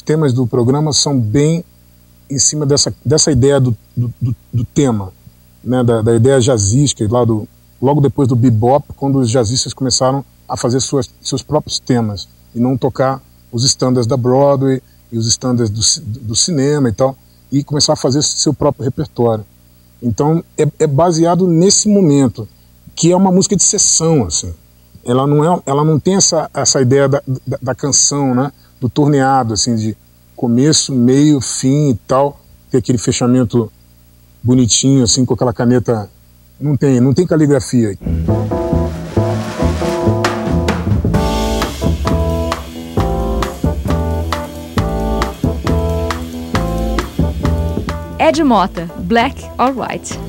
temas do programa são bem em cima dessa ideia do tema, né, da ideia jazzística, logo depois do bebop, quando os jazzistas começaram a fazer seus próprios temas, e não tocar os standards da Broadway e os standards do cinema e tal, e começar a fazer seu próprio repertório. Então é baseado nesse momento, que é uma música de sessão, assim. Ela não tem essa ideia da canção, né, do torneado, assim, de começo, meio, fim e tal, tem aquele fechamento bonitinho, assim, com aquela caneta. Não tem caligrafia. Ed Motta, Black or White.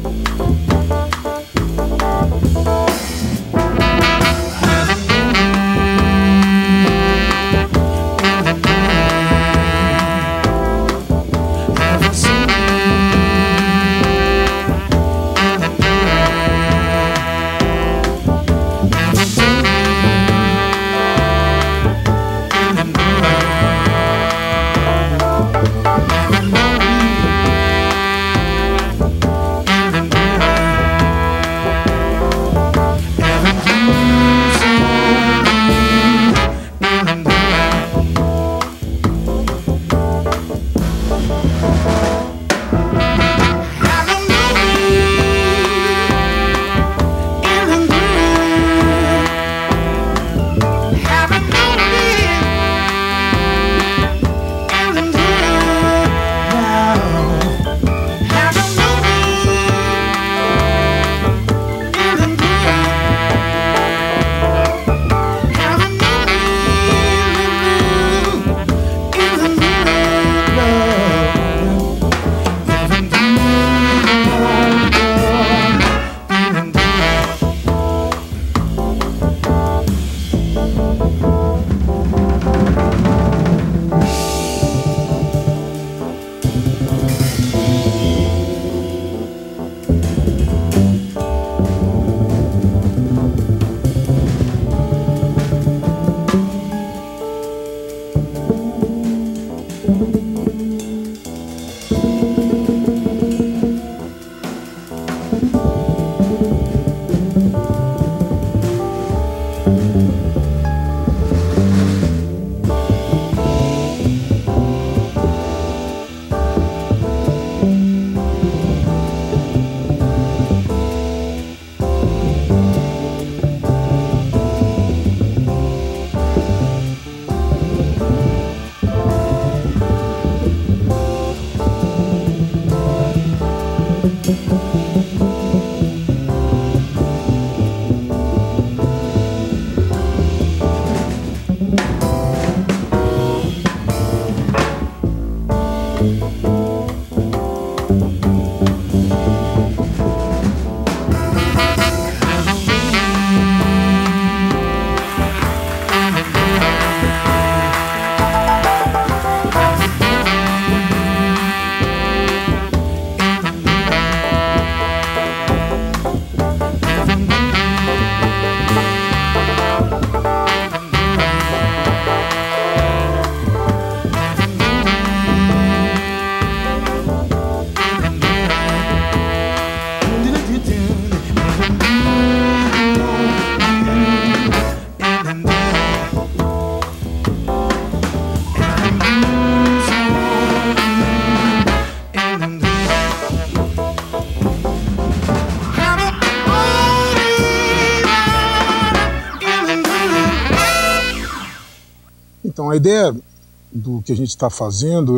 Então, a ideia do que a gente está fazendo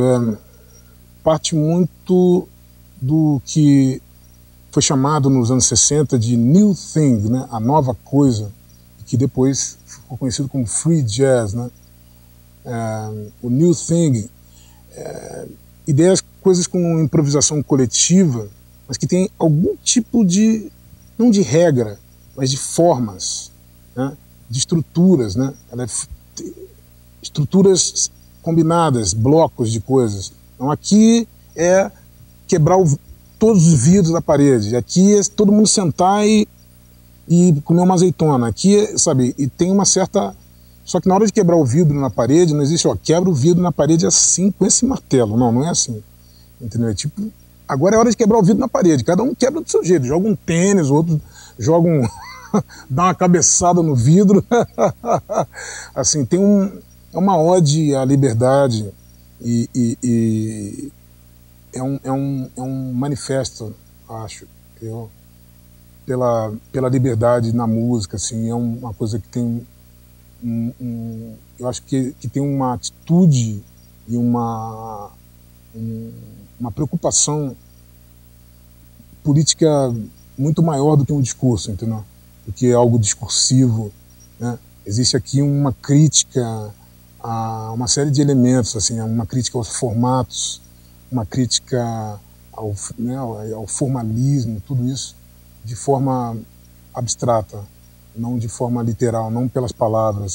parte muito do que foi chamado nos anos 60 de New Thing, né? A nova coisa, que depois ficou conhecido como Free Jazz, né? O New Thing, coisas com improvisação coletiva, mas que tem algum tipo de, não de regra, mas de formas, né? De estruturas, né? Estruturas combinadas, blocos de coisas. Então aqui é quebrar todos os vidros da parede, aqui é todo mundo sentar e comer uma azeitona, aqui, sabe, e tem uma certa Só que na hora de quebrar o vidro na parede, não existe, ó, quebra o vidro na parede assim, com esse martelo. Não, não é assim. Entendeu? É tipo, agora é hora de quebrar o vidro na parede. Cada um quebra do seu jeito. Joga um tênis, o outro joga um... dá uma cabeçada no vidro. Assim, tem é uma ode à liberdade e é um manifesto, acho, pela liberdade na música, assim, é uma coisa que tem eu acho que tem uma atitude e uma preocupação política muito maior do que um discurso, entendeu? Do que algo discursivo, né? Existe aqui uma crítica a uma série de elementos, assim, uma crítica aos formatos, uma crítica ao formalismo, tudo isso de forma abstrata, não de forma literal, não pelas palavras.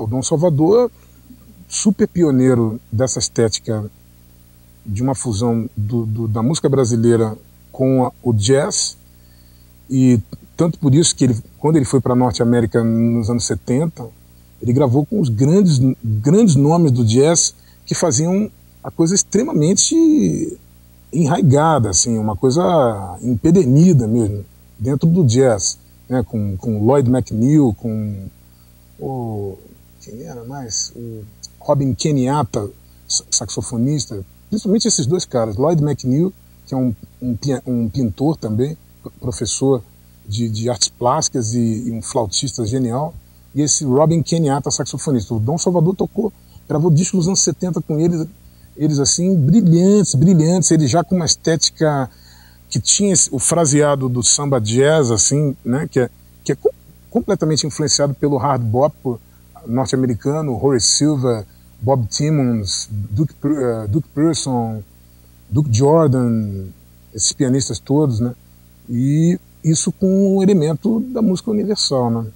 Dom Salvador, super pioneiro dessa estética de uma fusão da música brasileira com o jazz, e tanto por isso que quando ele foi para a Norte América nos anos 70, ele gravou com os grandes nomes do jazz que faziam a coisa extremamente enraigada, assim, uma coisa empedernida mesmo, dentro do jazz, né, com Lloyd McNeil, com quem era mais? O Robin Kenyatta, saxofonista, principalmente esses dois caras, Lloyd McNeil, que é um pintor também, professor de artes plásticas e um flautista genial, e esse Robin Kenyatta, saxofonista. O Dom Salvador gravou discos nos anos 70 com eles assim, brilhantes, ele já com uma estética que tinha o fraseado do samba jazz, assim, né, que é completamente influenciado pelo hard bop norte-americano, Horace Silver, Bob Timmons, Duke Pearson, Duke Jordan, esses pianistas todos, né, e isso com um elemento da música universal, né.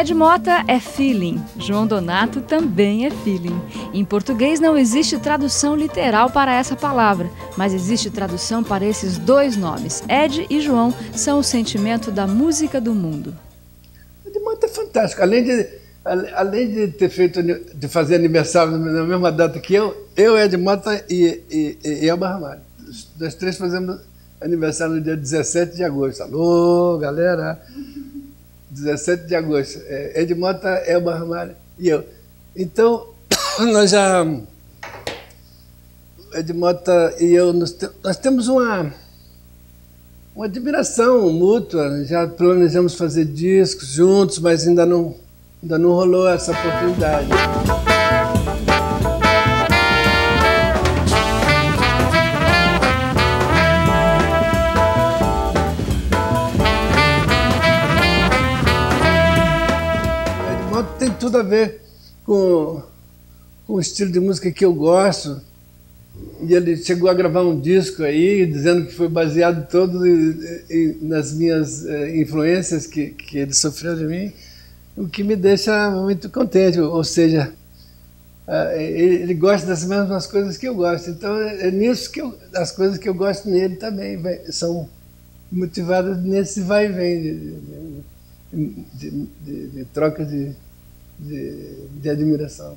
Ed Mota é feeling, João Donato também é feeling. Em português não existe tradução literal para essa palavra, mas existe tradução para esses dois nomes. Ed e João são o sentimento da música do mundo. Ed Mota é fantástico. Além de ter de fazer aniversário na mesma data que eu, Ed Mota e Elba Ramalho. Nós três fazemos aniversário no dia 17 de agosto. Alô, galera! 17 de agosto. Ed Mota, Elba Ramalho e eu. Então, nós já... Ed Mota e eu, nós temos uma admiração mútua. Já planejamos fazer discos juntos, mas ainda não rolou essa oportunidade. Tem tudo a ver com o estilo de música que eu gosto. E ele chegou a gravar um disco aí, dizendo que foi baseado todo nas minhas influências que ele sofreu de mim, o que me deixa muito contente. Ou seja, ele gosta das mesmas coisas que eu gosto. Então é nisso que as coisas que eu gosto nele também são motivadas nesse vai e vem de troca de admiração.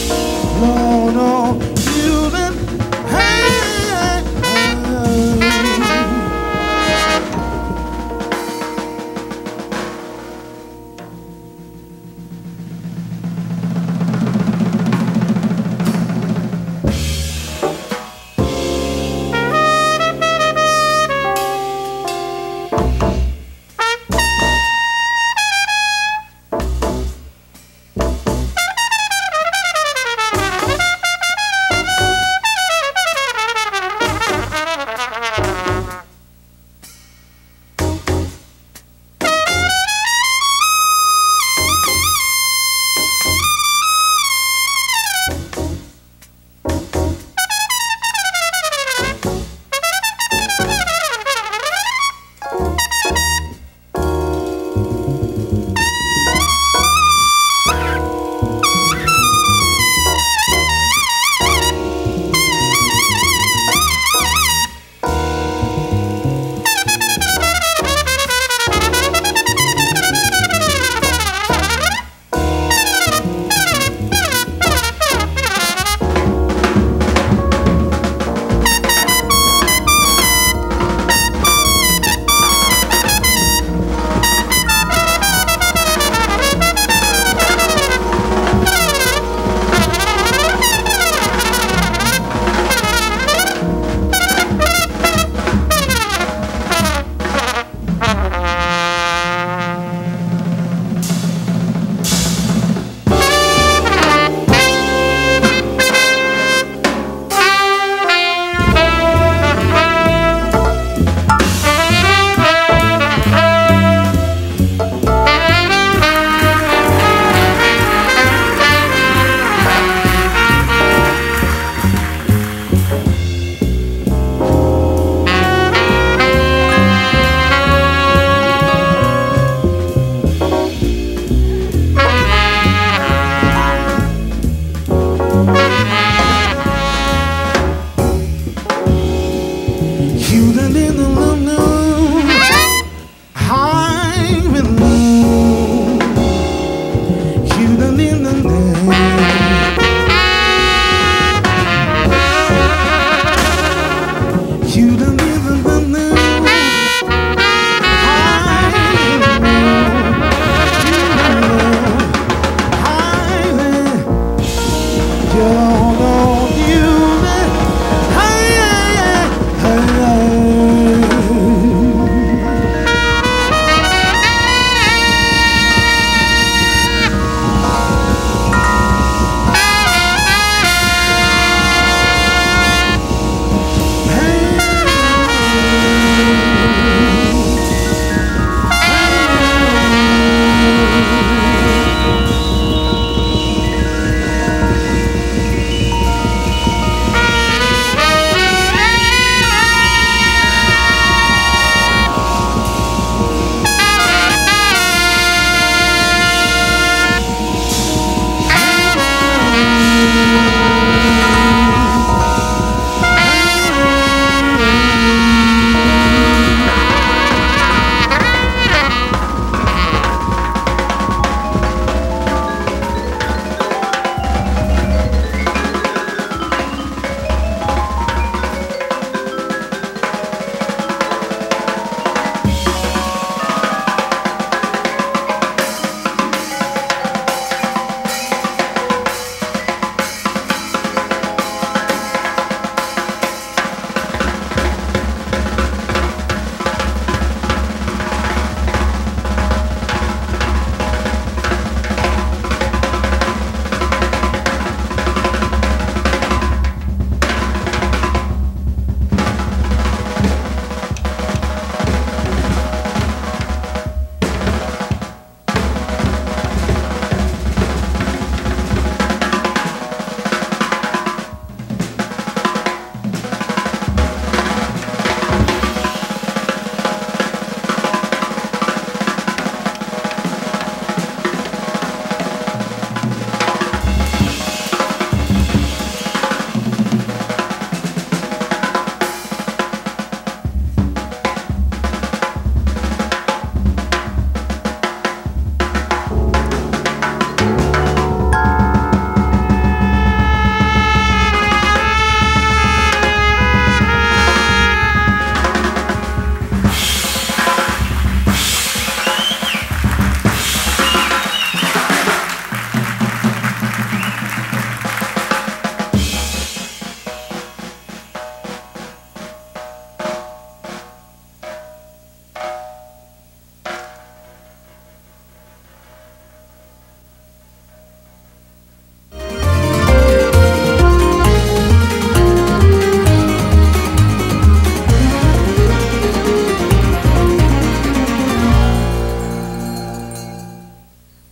No, you been, hey, hey, hey.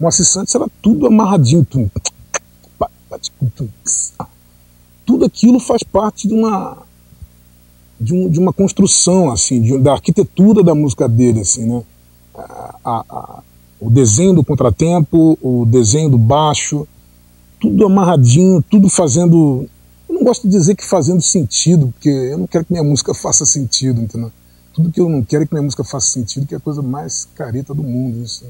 Moacir Santos era tudo amarradinho. Tudo aquilo faz parte de uma construção, assim, da arquitetura da música dele, assim, né? O desenho do contratempo, o desenho do baixo, tudo amarradinho, tudo fazendo... Eu não gosto de dizer que fazendo sentido, porque eu não quero que minha música faça sentido, entendeu? Tudo que eu não quero é que minha música faça sentido, que é a coisa mais careta do mundo, isso.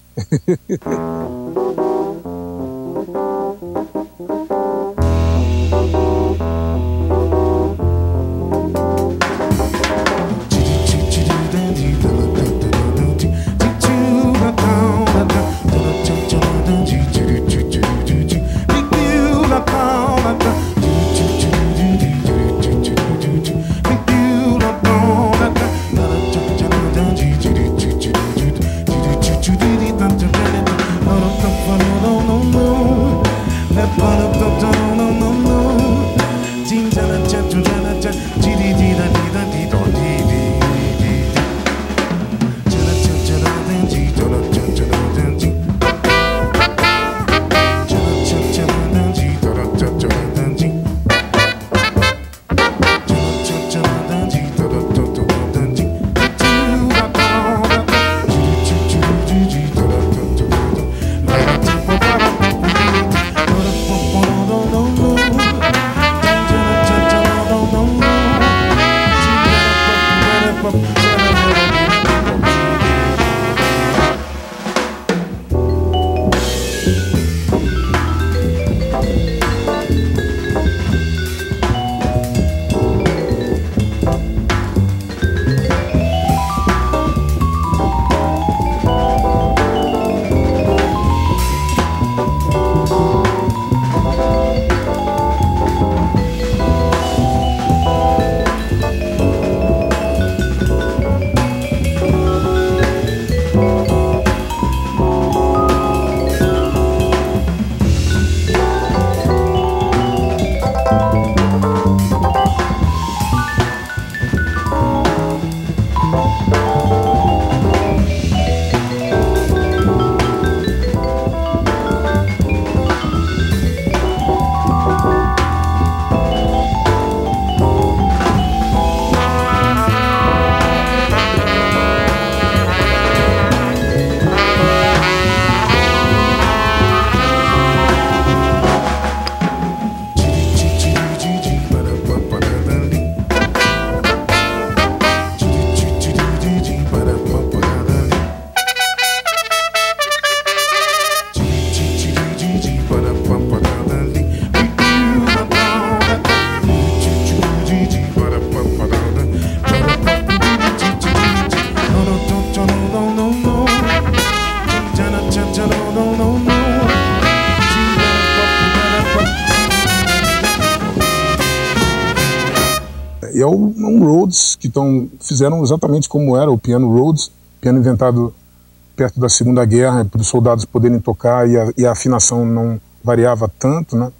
E é um Rhodes que fizeram exatamente como era o piano Rhodes, piano inventado perto da Segunda Guerra para os soldados poderem tocar e a afinação não variava tanto, né?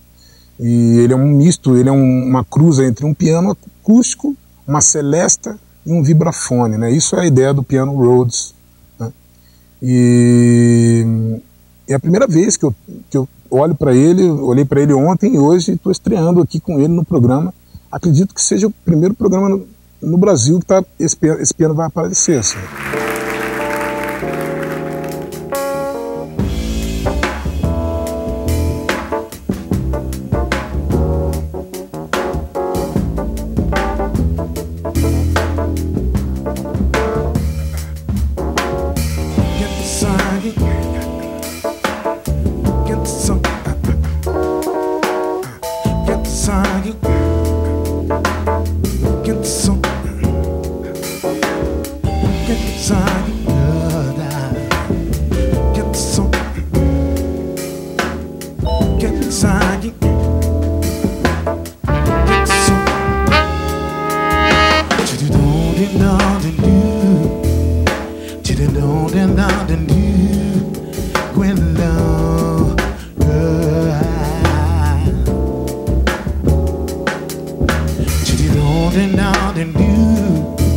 E ele é um misto, ele é uma cruza entre um piano acústico, uma celesta e um vibrafone, né? Isso é a ideia do piano Rhodes, né? E é a primeira vez que eu olho para ele, olhei para ele ontem e hoje estou estreando aqui com ele no programa. Acredito que seja o primeiro programa no Brasil que esse piano vai aparecer, assim.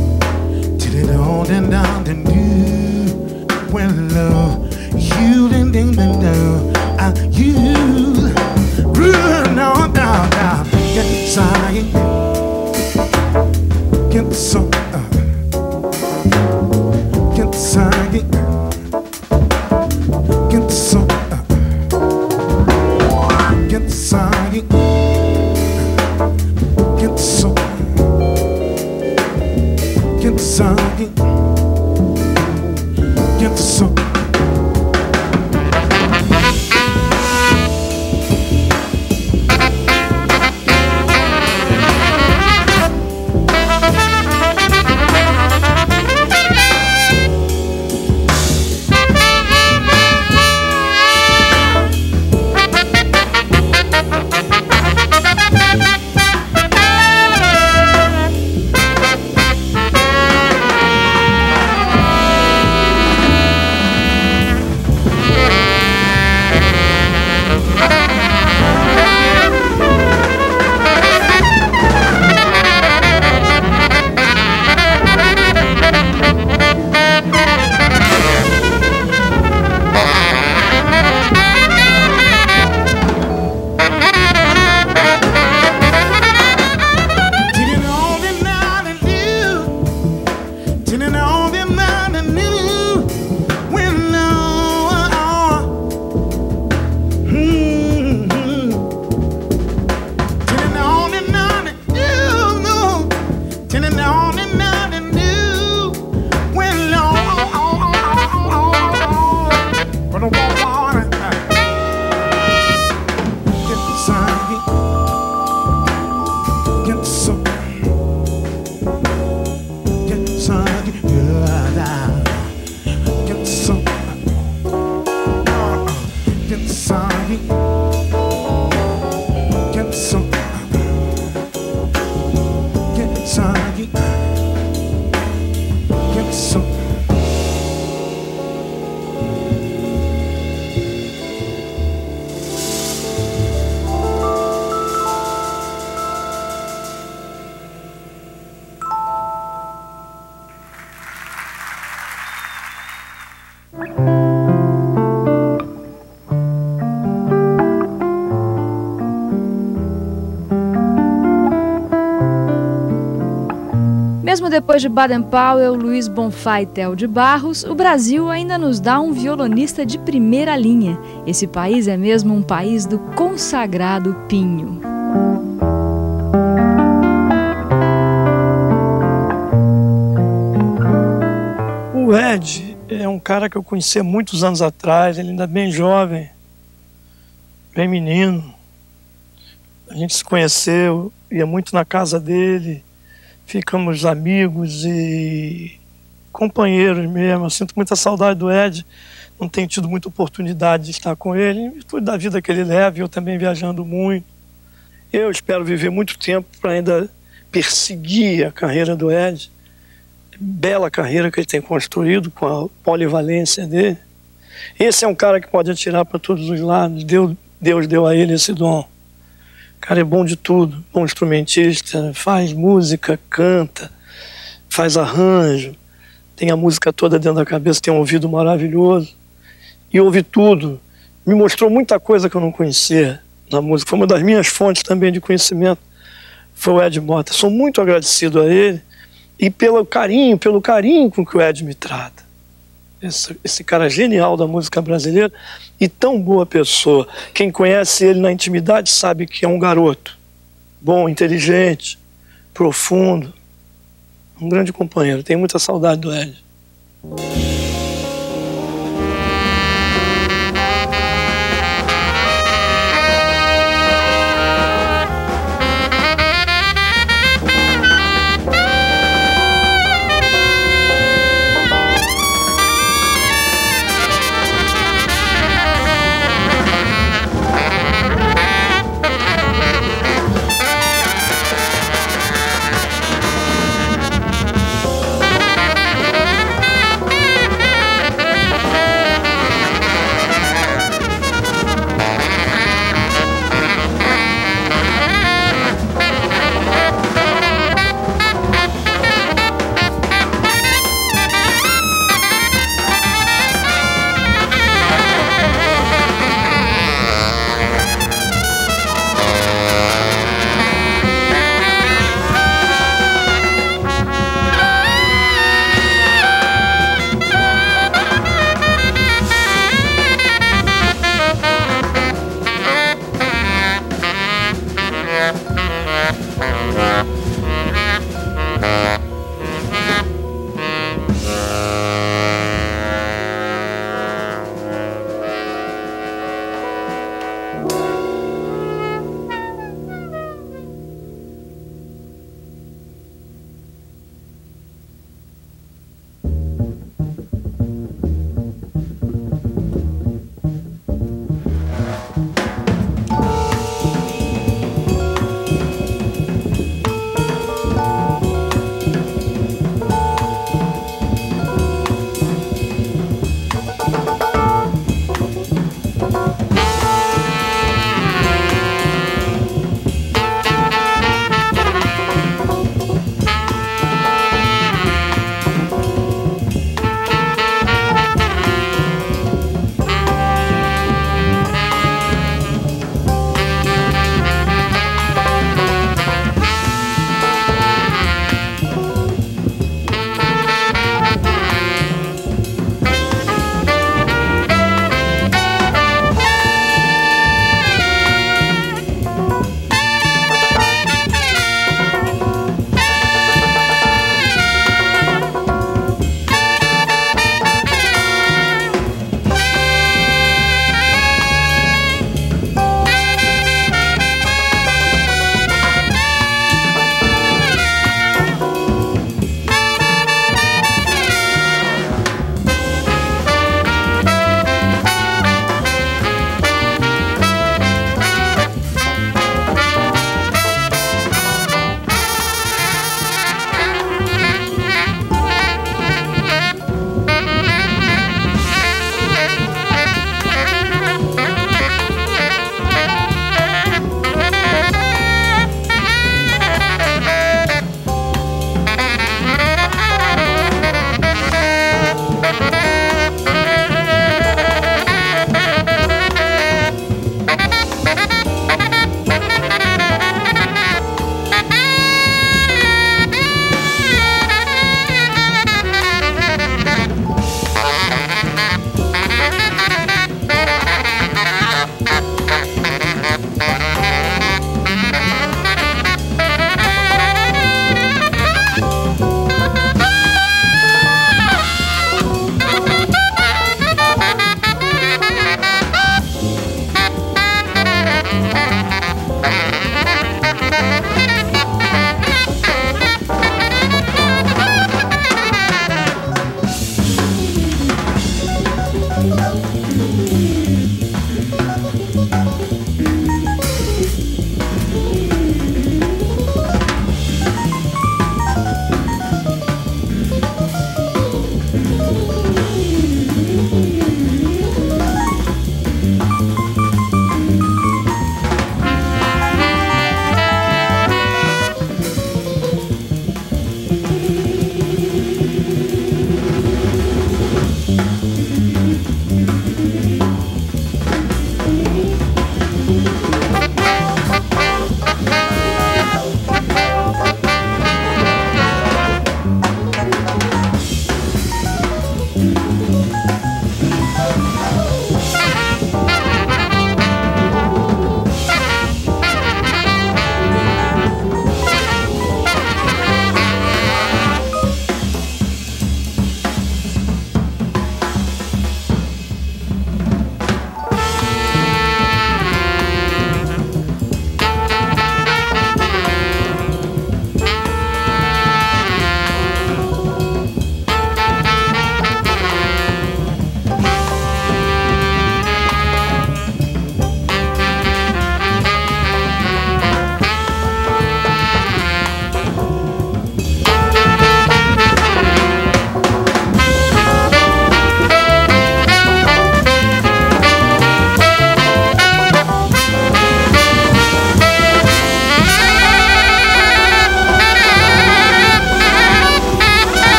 When love, you didn't ding, ding, down. You run on down, down. Get inside, get the sun, get inside, get the sun, get inside, get the sun, get inside, get the sun. Mesmo depois de Baden-Powell, Luiz Bonfá e Théo de Barros, o Brasil ainda nos dá um violonista de primeira linha. Esse país é mesmo um país do consagrado pinho. O Ed é um cara que eu conheci há muitos anos atrás, ele ainda bem jovem, bem menino. A gente se conheceu, ia muito na casa dele, ficamos amigos e companheiros mesmo. Eu sinto muita saudade do Ed, não tenho tido muita oportunidade de estar com ele, em virtude da vida que ele leva, eu também viajando muito. Eu espero viver muito tempo para ainda perseguir a carreira do Ed, bela carreira que ele tem construído com a polivalência dele. Esse é um cara que pode atirar para todos os lados, Deus deu a ele esse dom. O cara é bom de tudo, bom instrumentista, faz música, canta, faz arranjo, tem a música toda dentro da cabeça, tem um ouvido maravilhoso e ouve tudo. Me mostrou muita coisa que eu não conhecia na música, foi uma das minhas fontes também de conhecimento, foi o Ed Mota. Sou muito agradecido a ele e pelo carinho com que o Ed me trata. Esse cara genial da música brasileira e tão boa pessoa. Quem conhece ele na intimidade sabe que é um garoto bom, inteligente, profundo, um grande companheiro. Tenho muita saudade do Ed.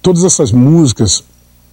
todas essas músicas,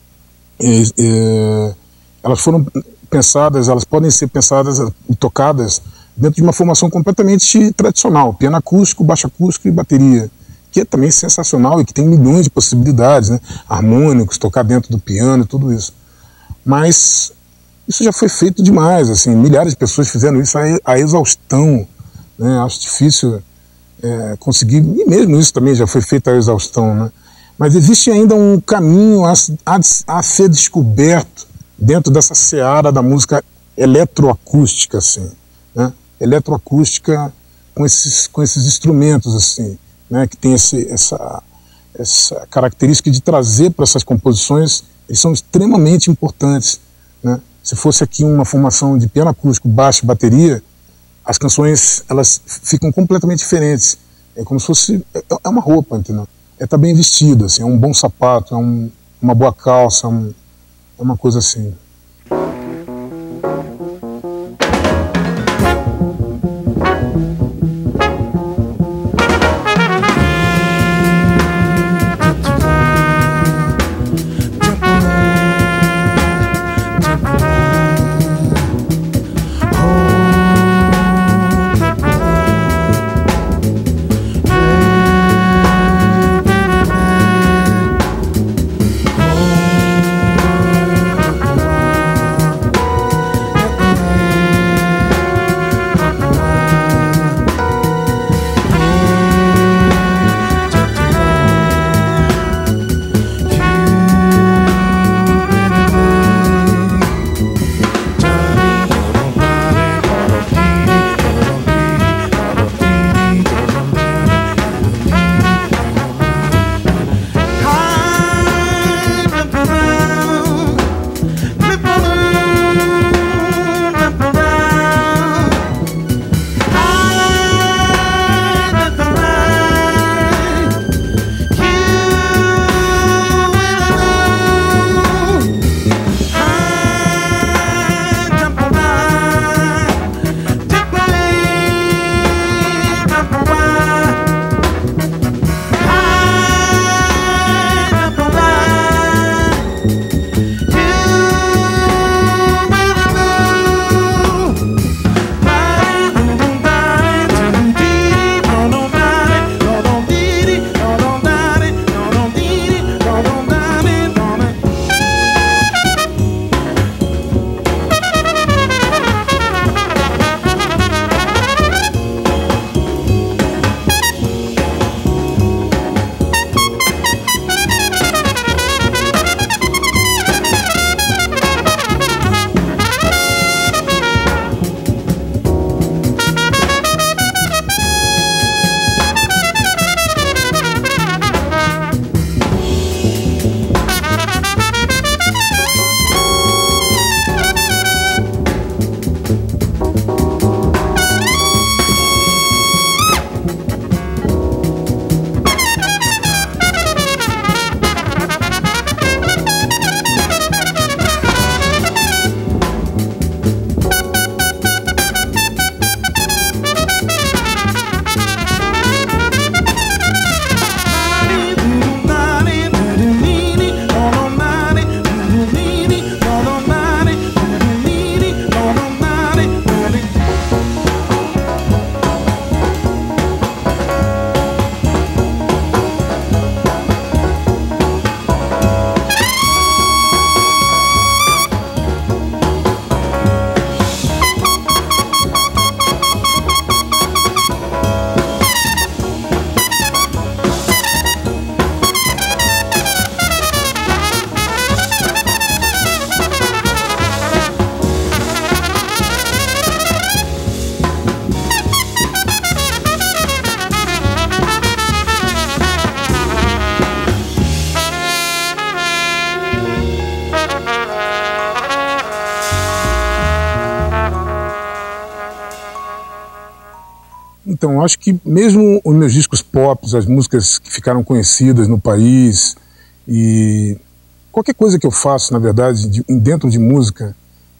elas foram pensadas, elas podem ser pensadas e tocadas dentro de uma formação completamente tradicional, piano acústico, baixo acústico e bateria, que é também sensacional e que tem milhões de possibilidades, né? Harmônicos, tocar dentro do piano, tudo isso. Mas isso já foi feito demais, assim, milhares de pessoas fizeram isso a exaustão, né? Acho difícil conseguir, e mesmo isso também já foi feito a exaustão, né? Mas existe ainda um caminho a ser descoberto dentro dessa seara da música eletroacústica, assim, né? Eletroacústica com esses instrumentos, assim, né? Que tem essa característica de trazer para essas composições, eles são extremamente importantes, né? Se fosse aqui uma formação de piano acústico, baixo e bateria, as canções elas ficam completamente diferentes. É como se fosse é uma roupa, entendeu? Tá bem vestido, assim, é um bom sapato, uma boa calça, é uma coisa assim. Então, acho que mesmo os meus discos pop, as músicas que ficaram conhecidas no país, e qualquer coisa que eu faço, na verdade, dentro de música,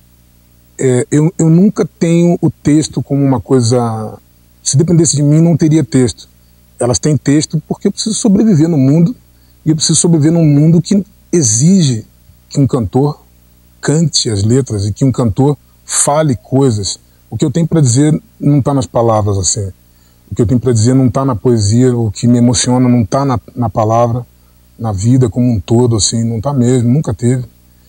eu nunca tenho o texto como uma coisa... Se dependesse de mim, não teria texto. Elas têm texto porque eu preciso sobreviver no mundo, e E eu preciso sobreviver num mundo que exige que um cantor cante as letras e que um cantor fale coisas. O que eu tenho para dizer não está nas palavras, assim. O que eu tenho para dizer não está na poesia, o que me emociona não está na palavra, na vida como um todo, assim, não está mesmo, nunca teve.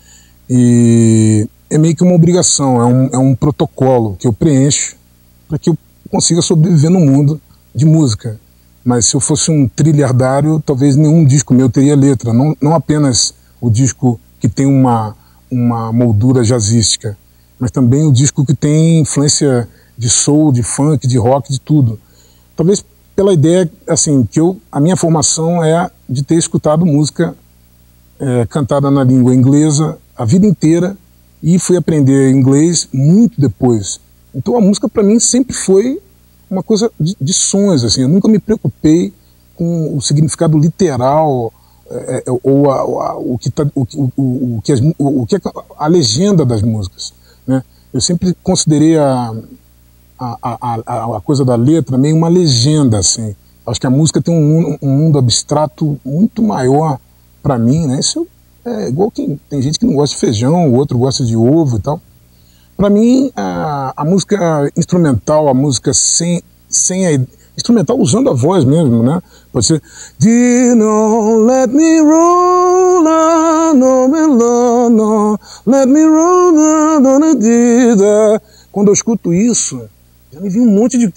E é meio que uma obrigação, é um protocolo que eu preencho para que eu consiga sobreviver no mundo de música. Mas se eu fosse um trilhardário, talvez nenhum disco meu teria letra, não apenas o disco que tem uma moldura jazzística, mas também o disco que tem influência de soul, de funk, de rock, de tudo. Talvez pela ideia, assim, que a minha formação é de ter escutado música cantada na língua inglesa a vida inteira e fui aprender inglês muito depois. Então a música para mim sempre foi uma coisa de sons, assim. Eu nunca me preocupei com o significado literal ou o que é a legenda das músicas, né? Eu sempre considerei a coisa da letra meio uma legenda, assim. Acho que a música tem um mundo abstrato muito maior para mim, né? Isso é igual tem gente que não gosta de feijão, o outro gosta de ovo e tal. Para mim, a música instrumental, a música sem instrumental usando a voz mesmo, né? Pode ser Dino, let me roll on, no, let me roll on, quando eu escuto isso, já me vem um monte de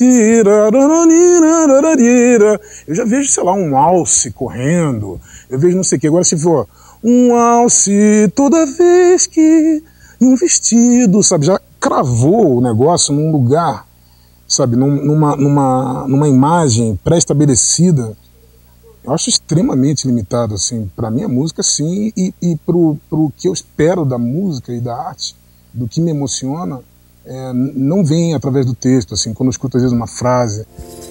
eu já vejo, sei lá, um alce correndo, eu vejo não sei o que. Agora se for um alce toda vez que um vestido, sabe, já cravou o negócio num lugar, sabe, numa imagem pré-estabelecida. Eu acho extremamente limitado, assim, para mim a música, sim, e pro que eu espero da música e da arte, do que me emociona, não vem através do texto, assim, quando eu escuto às vezes uma frase.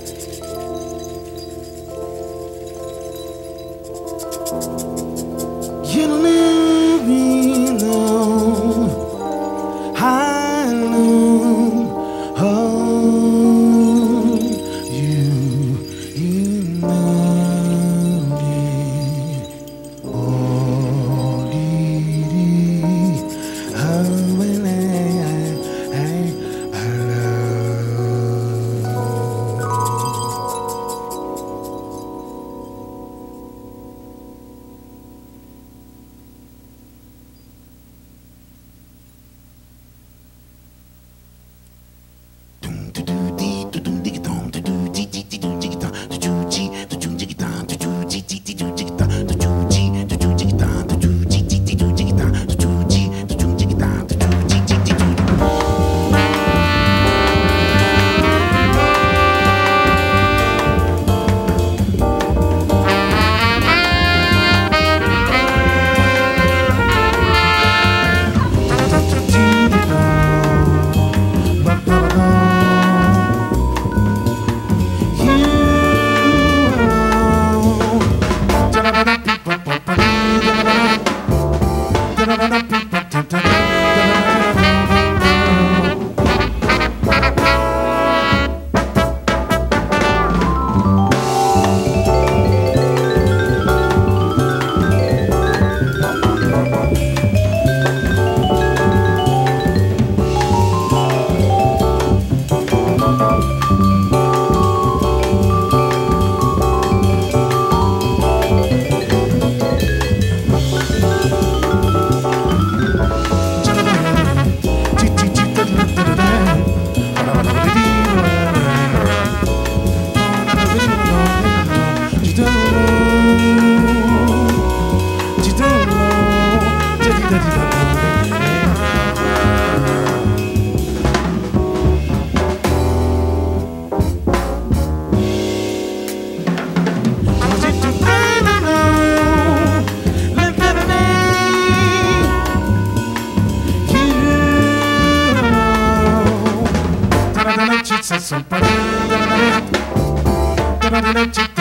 You let me know, I know, oh, you know me, oh, how when I Somebody